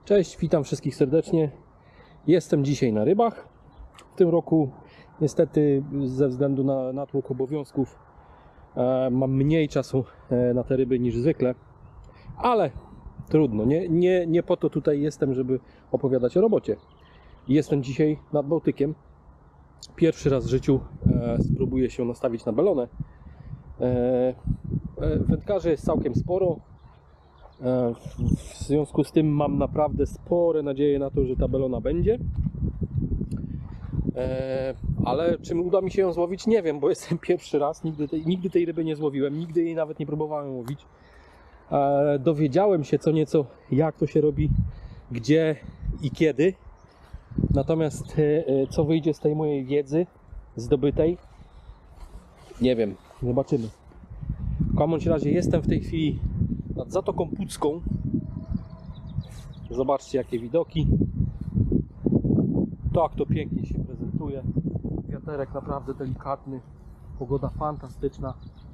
Cześć, witam wszystkich serdecznie. Jestem dzisiaj na rybach. W tym roku niestety ze względu na natłok obowiązków mam mniej czasu na te ryby niż zwykle. Ale trudno, nie po to tutaj jestem, żeby opowiadać o robocie. Jestem dzisiaj nad Bałtykiem. Pierwszy raz w życiu spróbuję się nastawić na belonę. Wędkarzy jest całkiem sporo. W związku z tym mam naprawdę spore nadzieje na to, że ta belona będzie. Ale czy uda mi się ją złowić? Nie wiem, bo jestem pierwszy raz. Nigdy tej ryby nie złowiłem, nigdy jej nawet nie próbowałem łowić. Dowiedziałem się co nieco, jak to się robi, gdzie i kiedy. Natomiast co wyjdzie z tej mojej wiedzy zdobytej, nie wiem, zobaczymy. W każdym razie jestem w tej chwili nad Zatoką Pucką. Zobaczcie jakie widoki. Tak to pięknie się prezentuje. Wiaterek naprawdę delikatny. Pogoda fantastyczna.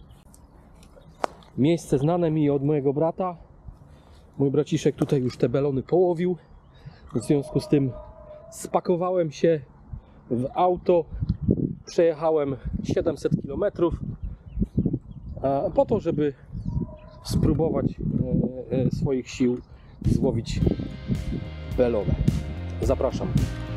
Miejsce znane mi od mojego brata. Mój braciszek tutaj już te belony połowił. W związku z tym spakowałem się w auto. Przejechałem 700 km po to, żeby spróbować swoich sił złowić belonę. Zapraszam.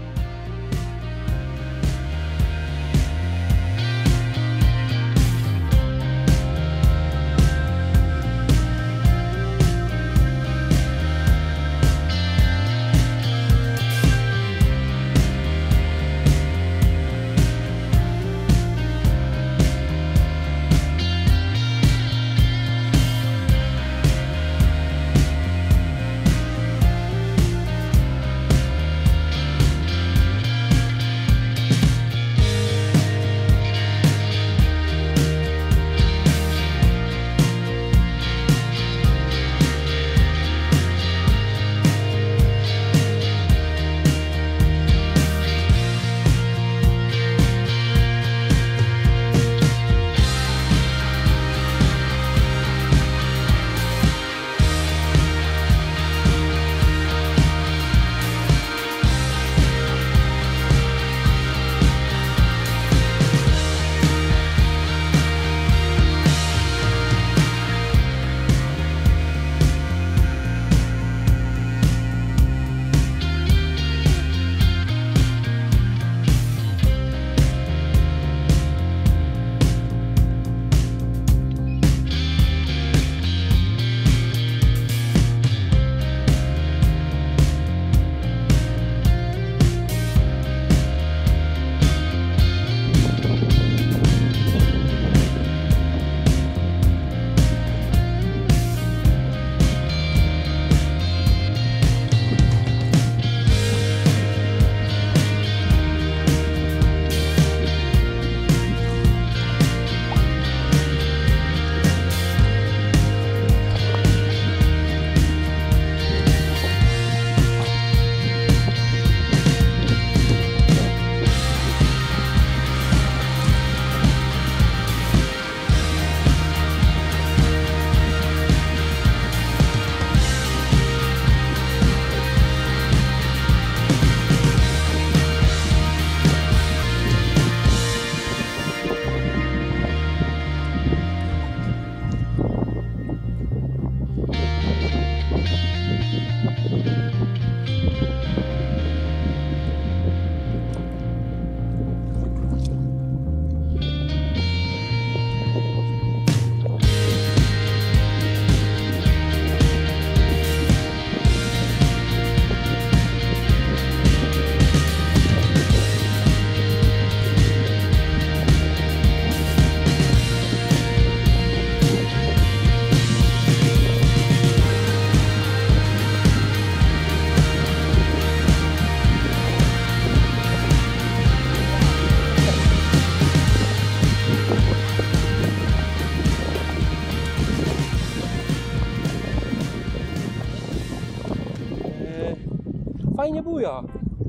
Fajnie buja.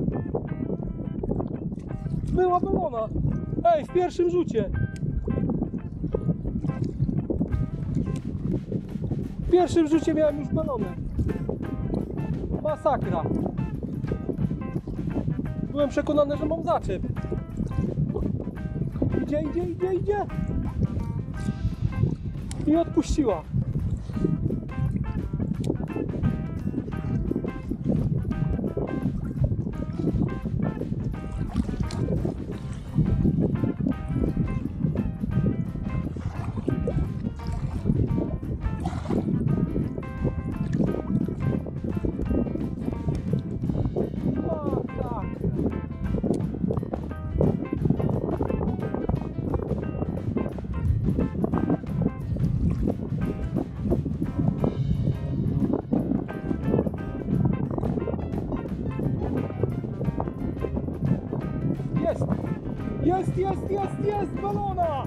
Była belona. Ej, w pierwszym rzucie. W pierwszym rzucie miałem już belonę. Masakra. Byłem przekonany, że mam zaczep. Idzie. I odpuściła. Jest balona!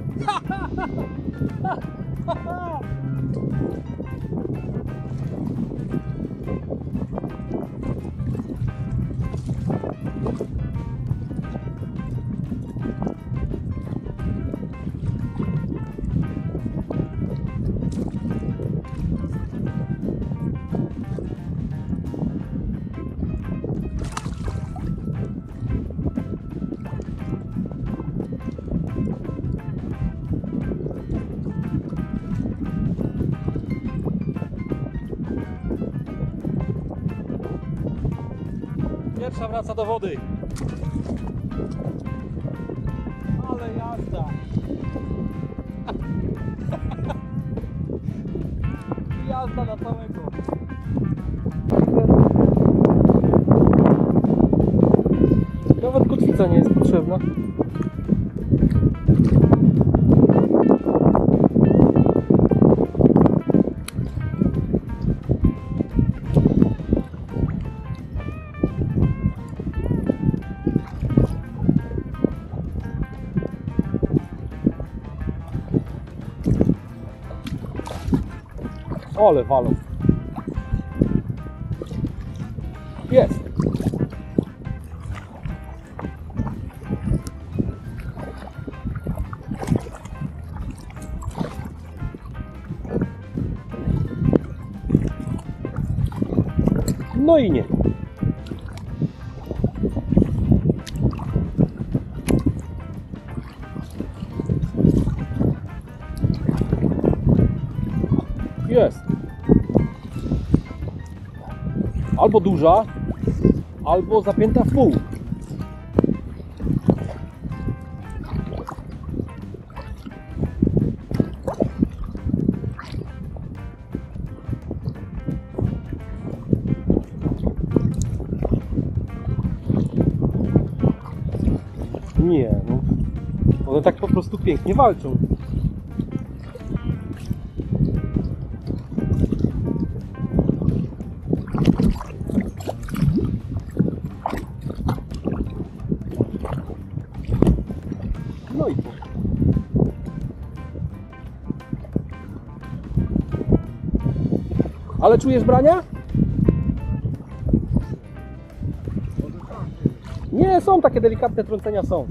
Pierwsza wraca do wody. Ale jazda. Jazda na całego. Nawet kotwica nie jest potrzebna. Ale walą. Jest. No i nie. Jest. Albo duża, albo zapięta w pół. Nie, no. One tak po prostu pięknie walczą. No i to. Ale czujesz brania? Nie, są takie delikatne trącenia, są.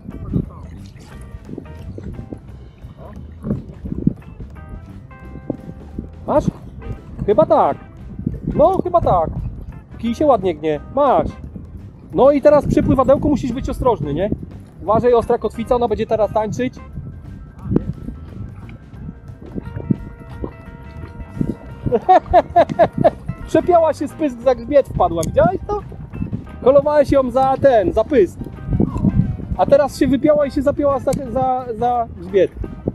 Masz? Chyba tak. No, chyba tak. Kij się ładnie gnie. Masz. No i teraz przy pływadełku musisz być ostrożny, nie? Uważaj, ostra kotwica, ona będzie teraz tańczyć. Przepiała się z pysk, za grzbiet wpadła. Widziałeś to? Kolowałeś ją za ten, za pysk. A teraz się wypiała i się zapięła za grzbiet.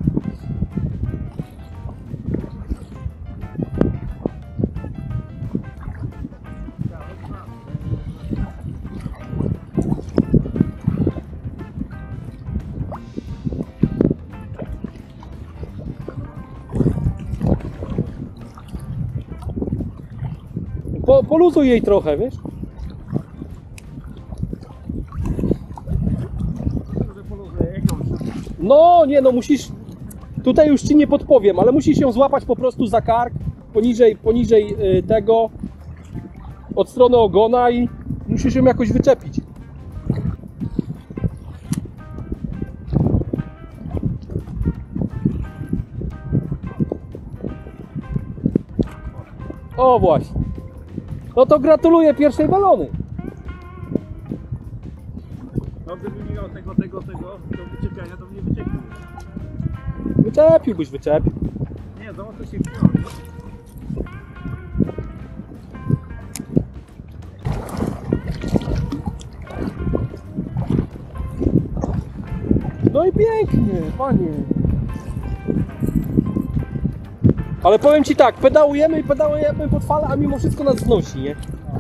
Poluzuj jej trochę, wiesz? No, nie, no musisz... Tutaj już ci nie podpowiem, ale musisz ją złapać po prostu za kark, poniżej tego, od strony ogona i musisz ją jakoś wyczepić. O, właśnie. No to gratuluję pierwszej balony. No gdybym nie miał tego do wyczepiania, to mnie wyczepił. Wyczepiłbyś, wyczepił. Nie, za mocno się wpiął. No i pięknie, panie. Ale powiem ci tak, pedałujemy i pedałujemy pod falę, a mimo wszystko nas znosi, nie?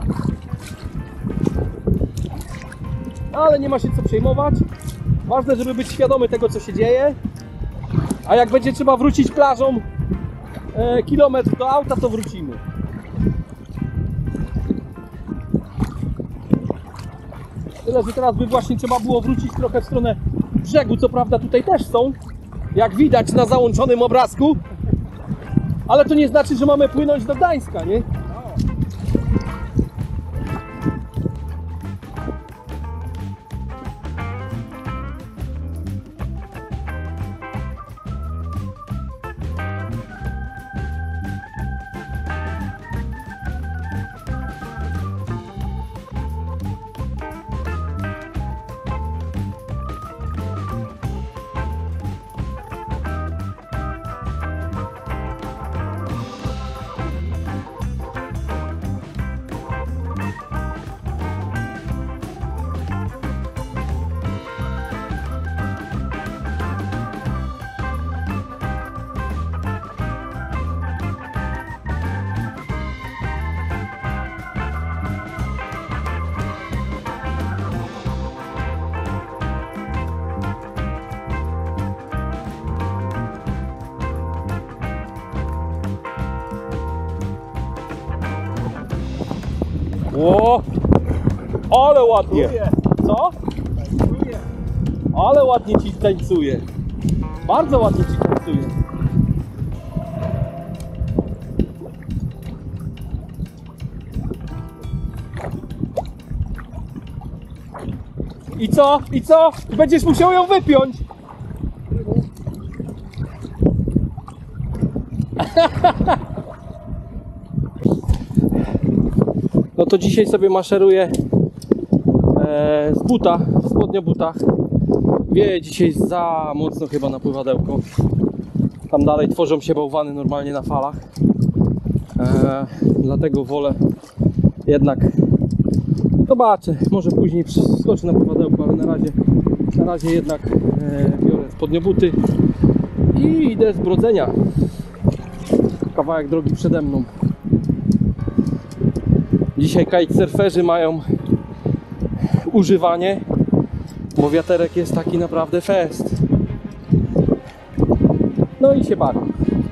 Ale nie ma się co przejmować. Ważne, żeby być świadomy tego, co się dzieje. A jak będzie trzeba wrócić plażą kilometr do auta, to wrócimy. Tyle, że teraz by właśnie trzeba było wrócić trochę w stronę brzegu. Co prawda tutaj też są, jak widać na załączonym obrazku. Ale to nie znaczy, że mamy płynąć do Gdańska, nie? O, ale ładnie. Co? Ale ładnie ci tańcuje. Bardzo ładnie ci tańcuje. I co? I co? Będziesz musiał ją wypiąć. No to dzisiaj sobie maszeruję z buta, w spodniobutach. Wieje dzisiaj za mocno chyba na pływadełko. Tam dalej tworzą się bałwany normalnie na falach. Dlatego wolę jednak, zobaczę, może później skoczę na pływadełko, ale na razie jednak biorę spodniobuty i idę z Brodzenia. Kawałek drogi przede mną. Dzisiaj kitesurferzy mają używanie, bo wiaterek jest taki naprawdę fest. No i się bawi.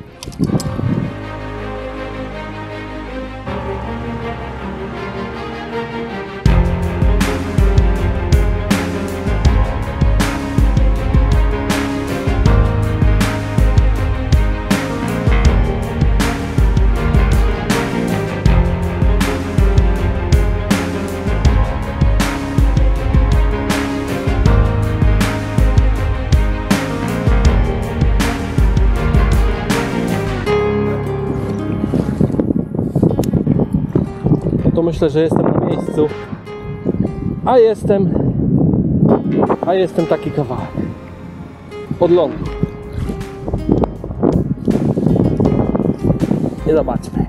To myślę, że jestem na miejscu, a jestem taki kawałek od lądu. I zobaczmy.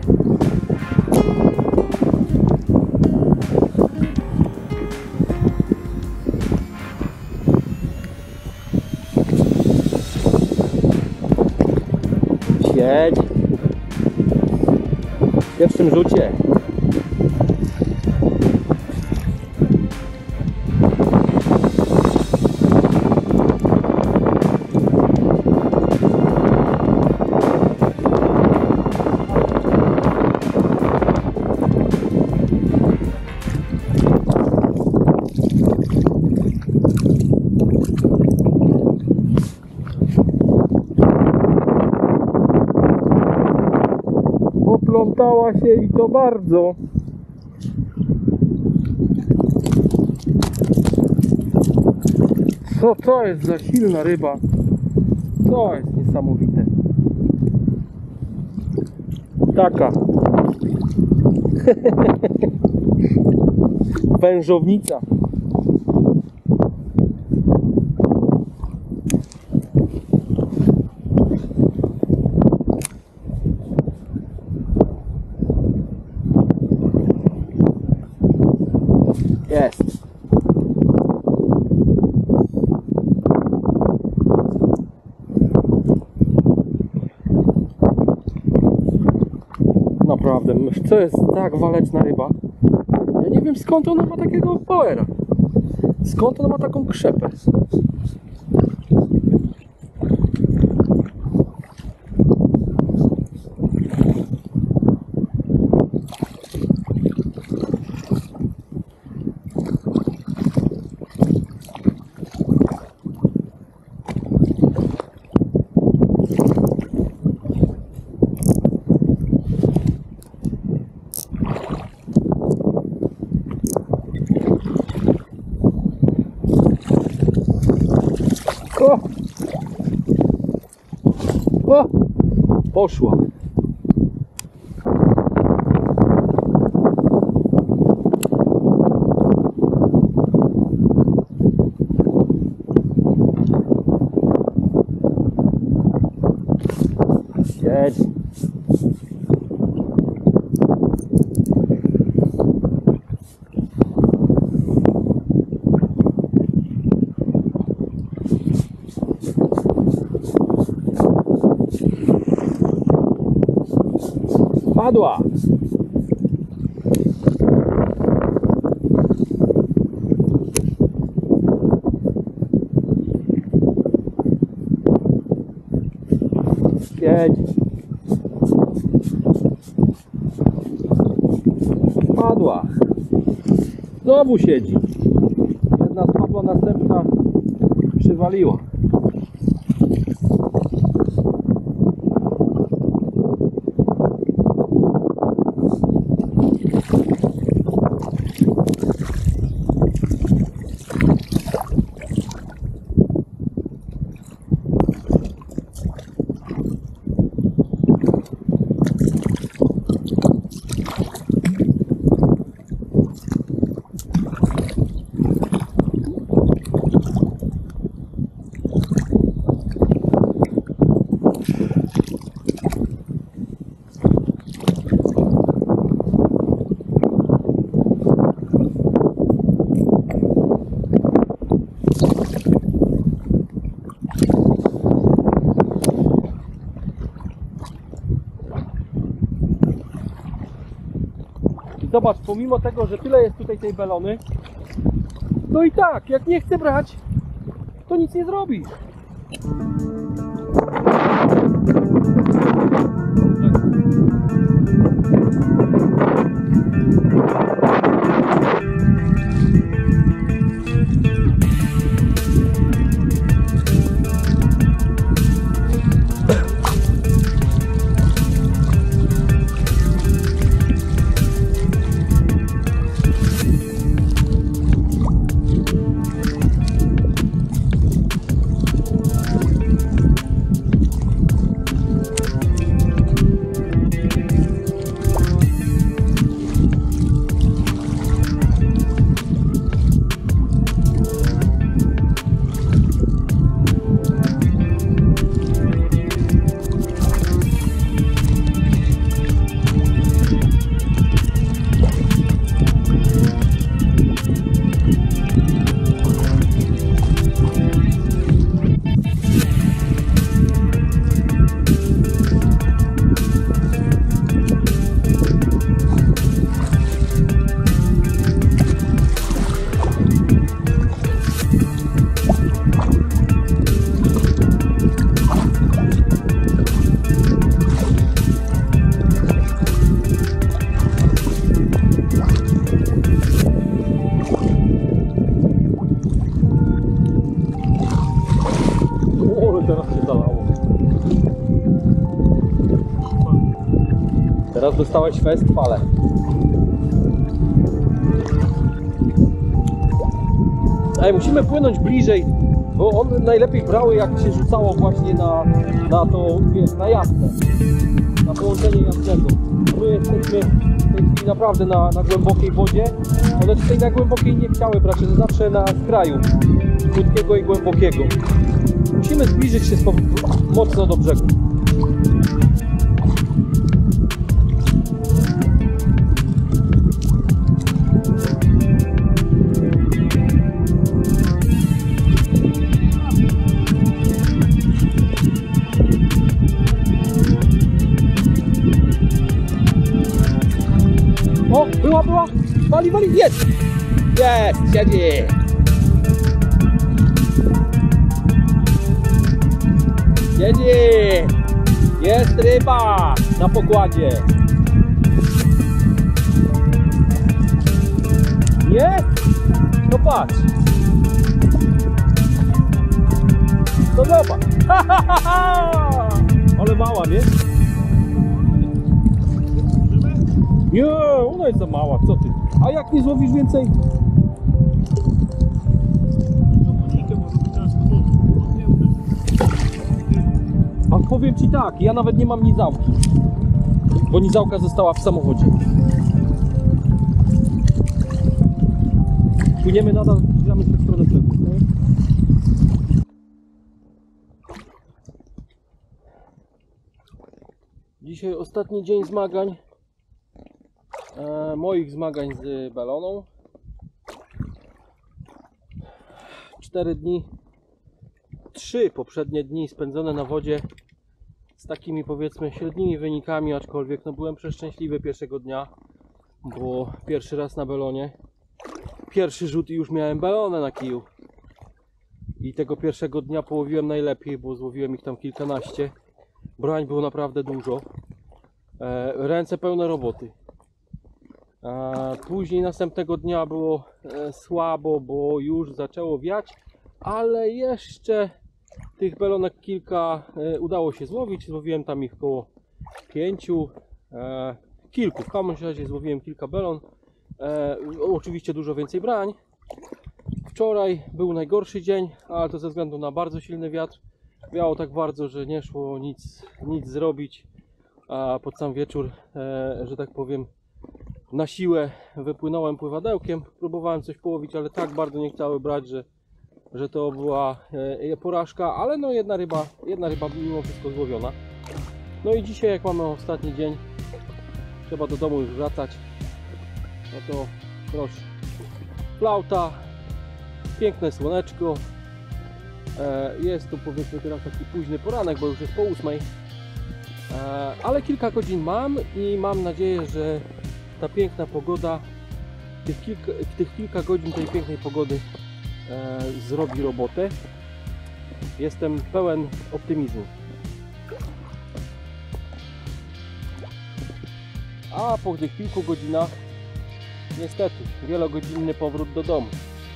Siedzi. W pierwszym rzucie. Poplątała się i to bardzo. Co to jest za silna ryba? To jest niesamowite. Taka. Wężownica. Jest. Naprawdę, to jest tak waleczna ryba. Ja nie wiem, skąd ona ma takiego powera. Skąd ona ma taką krzepę. O! O! Poszła. Jedź. Padła. Jedź. Padła. Znowu siedzi. Jedna spadła, następna przywaliła. Zobacz, pomimo tego, że tyle jest tutaj tej belony, no i tak, jak nie chce brać, to nic nie zrobi. Teraz dostałeś fest fale. Ej, musimy płynąć bliżej, bo one najlepiej brały, jak się rzucało właśnie na to, wiesz, na jasne, na połączenie jasnego. My jesteśmy w tej chwili naprawdę na głębokiej wodzie. One tutaj na głębokiej nie chciały brać, że zawsze na skraju krótkiego i głębokiego. Musimy zbliżyć się mocno do brzegu. O, była! Wali, jest! Jest, siedzi! Siedzi! Jest ryba na pokładzie! Nie? No patrz! To zobacz! Ale mała, nie? Nie, ona jest za mała, co ty? A jak nie złowisz więcej? A powiem ci tak, ja nawet nie mam nizałki, bo nizałka została w samochodzie. Płyniemy nadal, zbliżamy się w stronę brzegu. Dzisiaj ostatni dzień zmagań. Moich zmagań z beloną. 4 dni, 3 poprzednie dni spędzone na wodzie z takimi, powiedzmy, średnimi wynikami, aczkolwiek no byłem przeszczęśliwy pierwszego dnia, bo pierwszy raz na belonie, pierwszy rzut i już miałem belonę na kiju i tego pierwszego dnia połowiłem najlepiej, bo złowiłem ich tam kilkanaście. Brań było naprawdę dużo, ręce pełne roboty. Później następnego dnia było słabo, bo już zaczęło wiać, ale jeszcze tych belonek kilka udało się złowić. Złowiłem tam ich około 5, kilku. W każdym razie złowiłem kilka belon. Oczywiście dużo więcej brań. Wczoraj był najgorszy dzień, ale to ze względu na bardzo silny wiatr. Wiało tak bardzo, że nie szło nic zrobić. A pod sam wieczór, że tak powiem, na siłę wypłynąłem pływadełkiem, próbowałem coś połowić, ale tak bardzo nie chciały brać, że to była porażka, ale no jedna ryba mimo wszystko złowiona. No i dzisiaj, jak mamy ostatni dzień, trzeba do domu już wracać. No to proszę, flauta, piękne słoneczko, jest to, powiedzmy, teraz taki późny poranek, bo już jest po 8, ale kilka godzin mam i mam nadzieję, że ta piękna pogoda, tych kilka godzin tej pięknej pogody zrobi robotę. Jestem pełen optymizmu. A po tych kilku godzinach niestety wielogodzinny powrót do domu.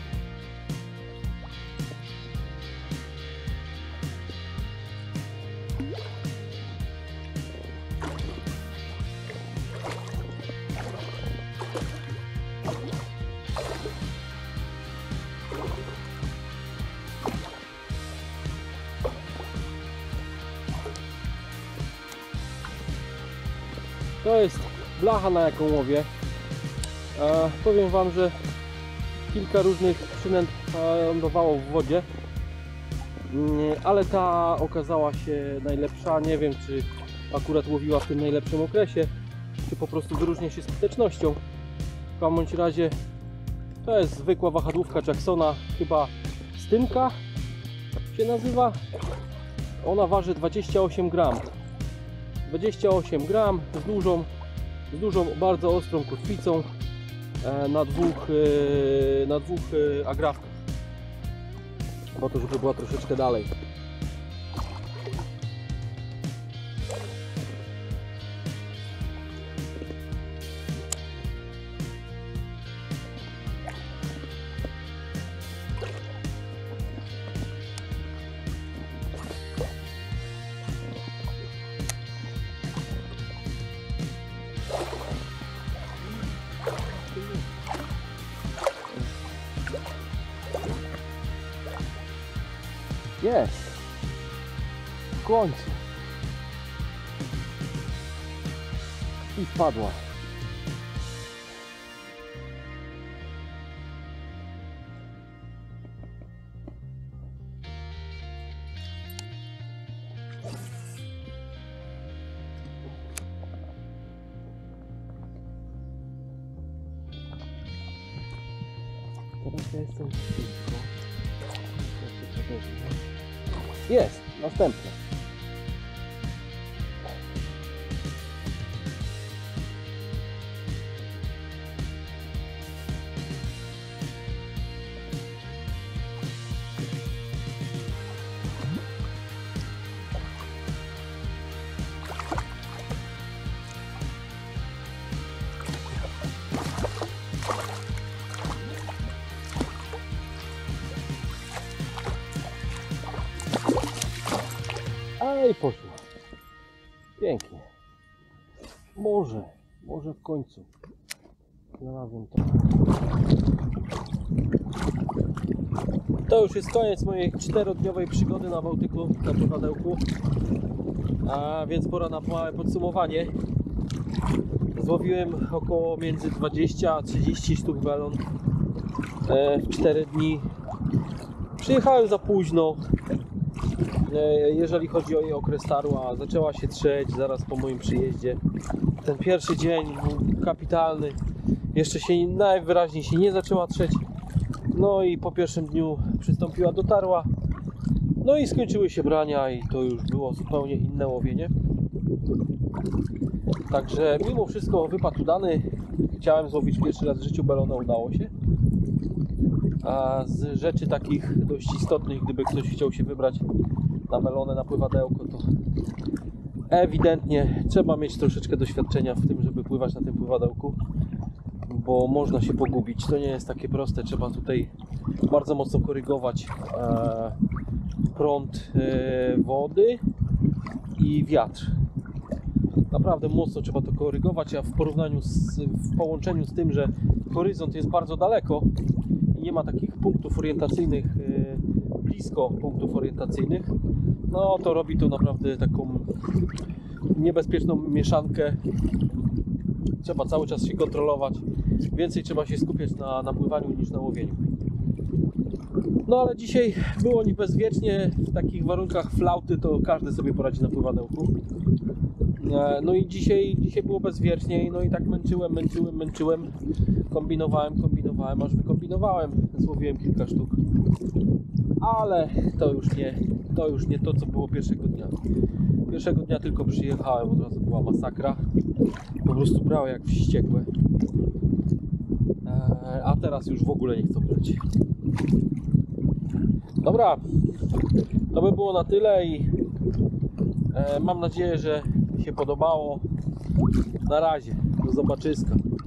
To jest blacha, na jaką łowię. Powiem Wam, że kilka różnych przynęt lądowało w wodzie, ale ta okazała się najlepsza. Nie wiem, czy akurat łowiła w tym najlepszym okresie, czy po prostu wyróżnia się skutecznością. W każdym bądź razie to jest zwykła wahadłówka Jacksona, chyba Stynka się nazywa. Ona waży 28 gram. 28 gram z dużą, bardzo ostrą kotwicą na dwóch agrafkach, po to, żeby była troszeczkę dalej. Jest! W końcu! I spadła. Teraz ja jestem blisko. Jest! Następne. A i poszło. Pięknie. Może w końcu znalazłem to. To już jest koniec mojej 4-dniowej przygody na Bałtyku, na pływadełku. A więc pora na małe podsumowanie. Złowiłem około między 20 a 30 sztuk welon w 4 dni. Przyjechałem za późno. Jeżeli chodzi o jej okres tarła, zaczęła się trzeć zaraz po moim przyjeździe. Ten pierwszy dzień był kapitalny. Jeszcze się najwyraźniej się nie zaczęła trzeć. No i po pierwszym dniu przystąpiła do tarła. No i skończyły się brania i to już było zupełnie inne łowienie. Także mimo wszystko wypad udany. Chciałem złowić pierwszy raz w życiu belona, udało się. A z rzeczy takich dość istotnych, gdyby ktoś chciał się wybrać na melonę, na pływadełko, to ewidentnie trzeba mieć troszeczkę doświadczenia w tym, żeby pływać na tym pływadełku, bo można się pogubić. To nie jest takie proste, trzeba tutaj bardzo mocno korygować prąd wody i wiatr. Naprawdę mocno trzeba to korygować, a w połączeniu z tym, że horyzont jest bardzo daleko i nie ma takich punktów orientacyjnych blisko punktów orientacyjnych, no to robi to naprawdę taką niebezpieczną mieszankę. Trzeba cały czas się kontrolować. Więcej trzeba się skupiać na pływaniu niż na łowieniu. No ale dzisiaj było nie bezwiecznie. W takich warunkach flauty to każdy sobie poradzi na pływadełku. No i dzisiaj było bezwiecznie. No i tak męczyłem. Kombinowałem, aż wykombinowałem. Złowiłem kilka sztuk. Ale to już nie to, co było pierwszego dnia. Pierwszego dnia tylko przyjechałem, od razu była masakra. Po prostu brało jak wściekłe. A teraz już w ogóle nie chcą brać. Dobra, to by było na tyle i mam nadzieję, że się podobało. Na razie, do zobaczyska.